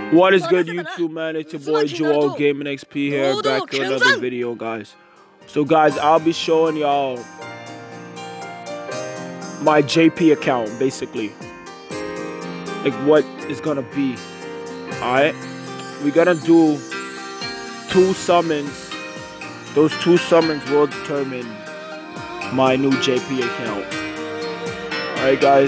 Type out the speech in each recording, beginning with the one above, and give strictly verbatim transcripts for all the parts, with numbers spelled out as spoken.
What is good, YouTube, man? It's your boy Joel Gaming X P here, back to another video, guys. So, guys, I'll be showing y'all my J P account, basically, like what it's gonna be. All right, we're gonna do two summons. Those two summons will determine my new J P account. All right, guys.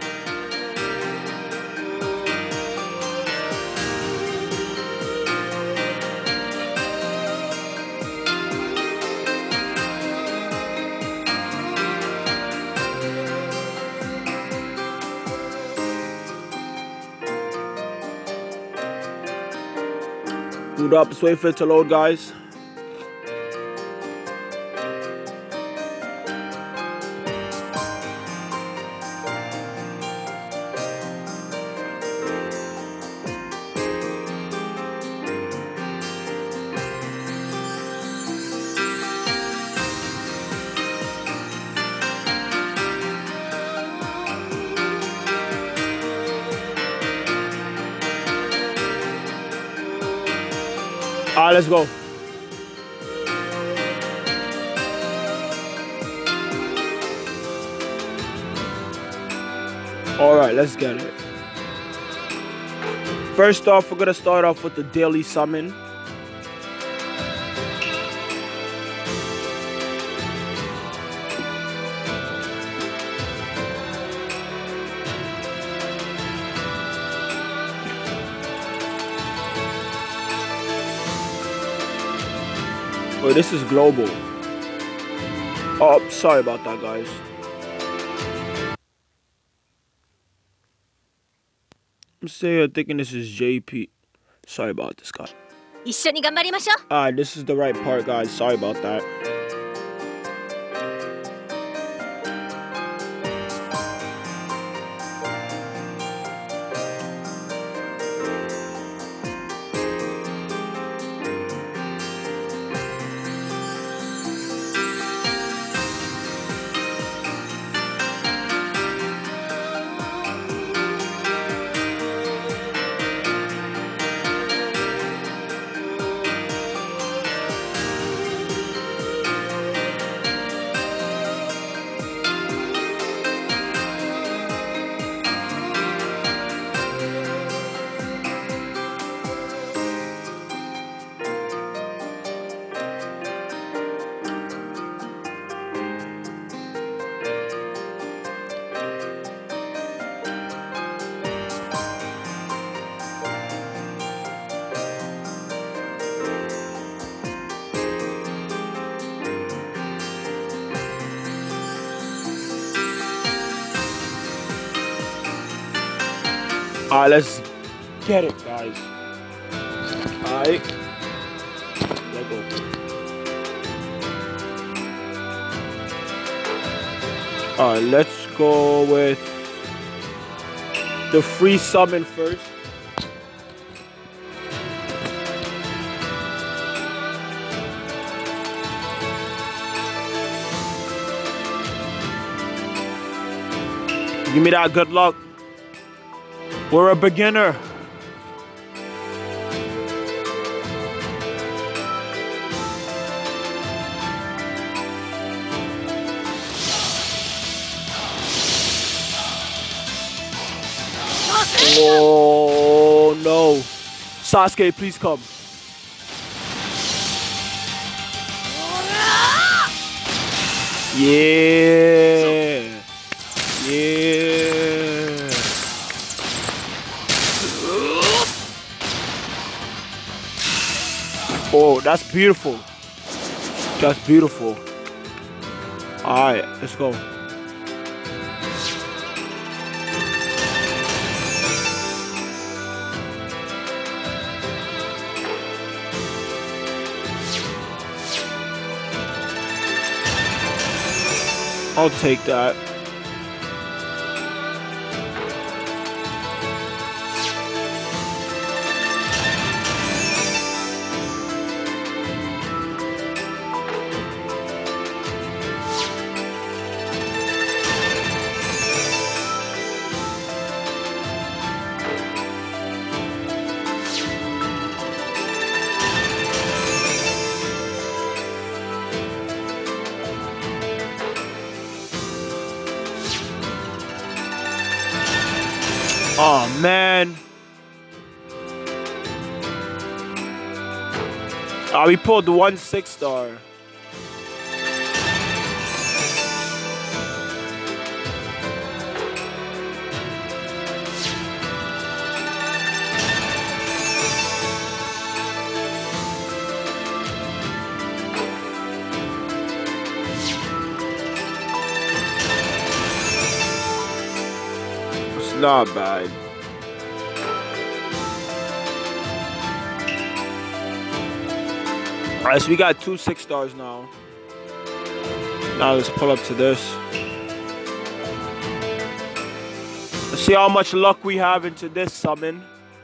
Boot up, just wait for it to load, guys. Alright, let's go. Alright, let's get it. First off, we're gonna start off with the daily summon. Oh, this is global. Oh, sorry about that, guys. I'm saying, thinking this is J P. Sorry about this, guy. Alright, this is the right part, guys. Sorry about that. Alright, let's get it, guys. Alright. Let's go. Alright, let's go with the free summon first. Give me that good luck. We're a beginner. Oh no. Sasuke, please come. Yeah. Yeah. Oh, that's beautiful. That's beautiful. Alright, let's go. I'll take that. Oh, man. Ah, we pulled the one six star. It's not bad. Alright, so we got two six stars now. Now let's pull up to this. Let's see how much luck we have into this summon.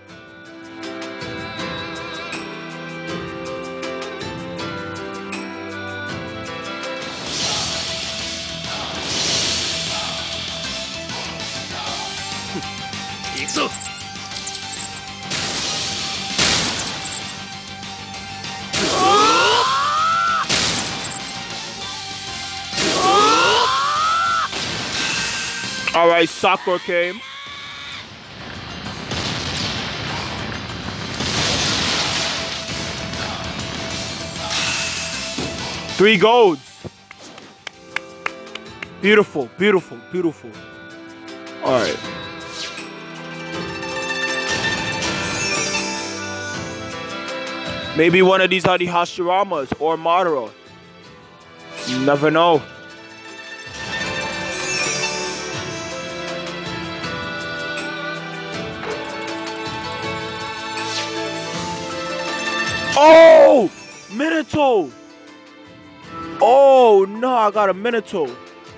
All right, Sakura came. Three golds. Beautiful, beautiful, beautiful. All right. Maybe one of these are the Hashiramas or Madara. You never know. Oh! Minato! Oh, no, I got a Minato.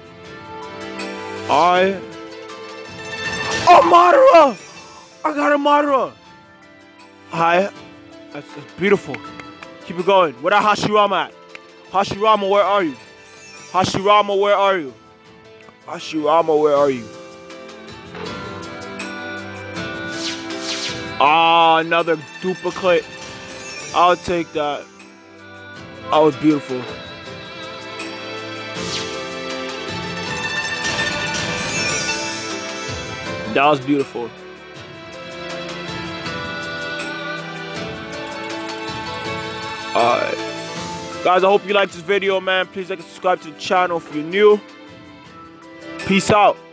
I... Oh, Madara! I got a Madara! Hi. That's, that's beautiful. Keep it going. Where that Hashirama at? Hashirama, where are you? Hashirama, where are you? Hashirama, where are you? Ah, another duplicate. I'll take that. That was beautiful. That was beautiful. Alright. Guys, I hope you liked this video, man. Please like and subscribe to the channel if you're new. Peace out.